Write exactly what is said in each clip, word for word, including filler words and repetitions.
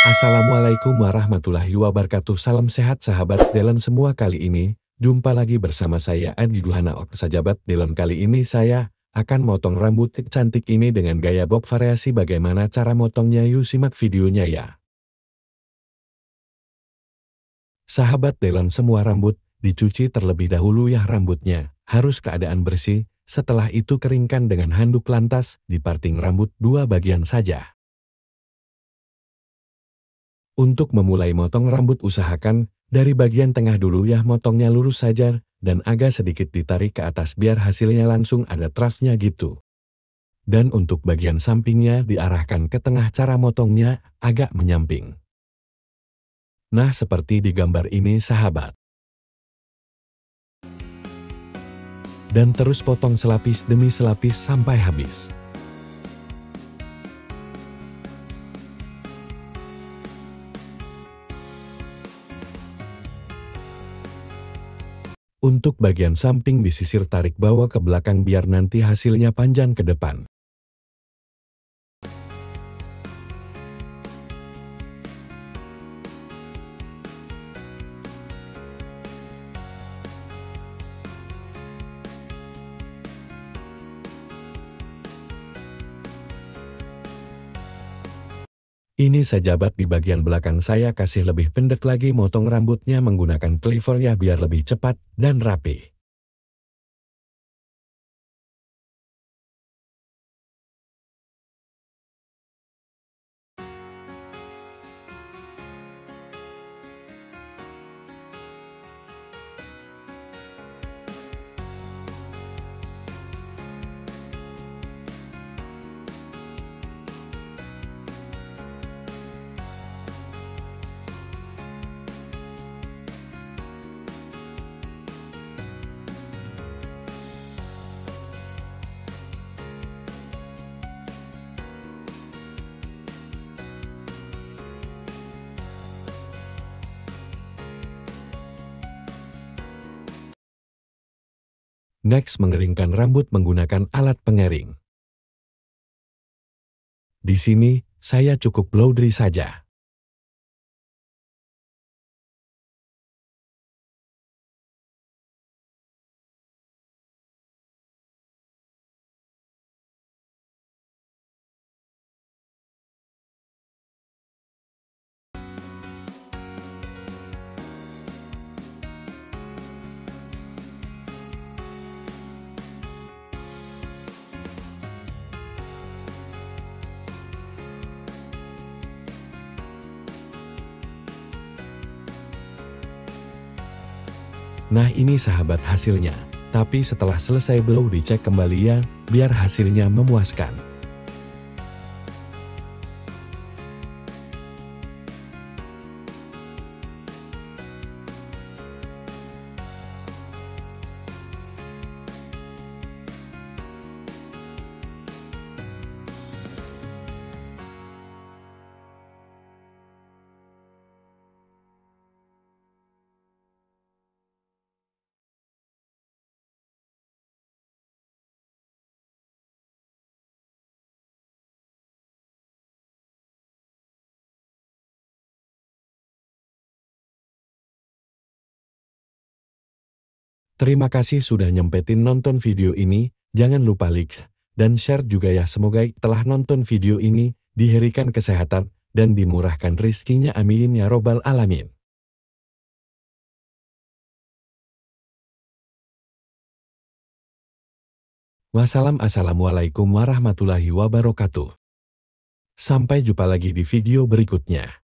Assalamualaikum warahmatullahi wabarakatuh. Salam sehat sahabat Delon semua. Kali ini, jumpa lagi bersama saya Adi Duhana Ok Sajabat Delon. Kali ini saya akan motong rambut cantik ini dengan gaya bob variasi. Bagaimana cara motongnya? Yuk simak videonya ya. Sahabat Delon semua, rambut dicuci terlebih dahulu ya. Rambutnya harus keadaan bersih. Setelah itu keringkan dengan handuk, lantas diparting rambut dua bagian saja. Untuk memulai motong rambut, usahakan dari bagian tengah dulu ya, motongnya lurus saja dan agak sedikit ditarik ke atas biar hasilnya langsung ada trasnya gitu. Dan untuk bagian sampingnya diarahkan ke tengah, cara motongnya agak menyamping. Nah, seperti di gambar ini sahabat. Dan terus potong selapis demi selapis sampai habis. Untuk bagian samping disisir, tarik bawa ke belakang biar nanti hasilnya panjang ke depan. Ini sajabat di bagian belakang saya kasih lebih pendek lagi, motong rambutnya menggunakan cleaver ya biar lebih cepat dan rapi. Next, mengeringkan rambut menggunakan alat pengering. Di sini, saya cukup blow dry saja. Nah, ini sahabat hasilnya. Tapi setelah selesai blow dicek kembali ya, biar hasilnya memuaskan. Terima kasih sudah nyempetin nonton video ini, jangan lupa like dan share juga ya. Semoga telah nonton video ini, diberikan kesehatan dan dimurahkan rizkinya, amin ya robbal alamin. Wassalam, assalamualaikum warahmatullahi wabarakatuh. Sampai jumpa lagi di video berikutnya.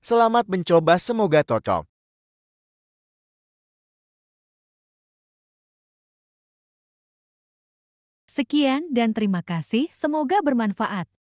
Selamat mencoba, semoga cocok. Sekian dan terima kasih, semoga bermanfaat.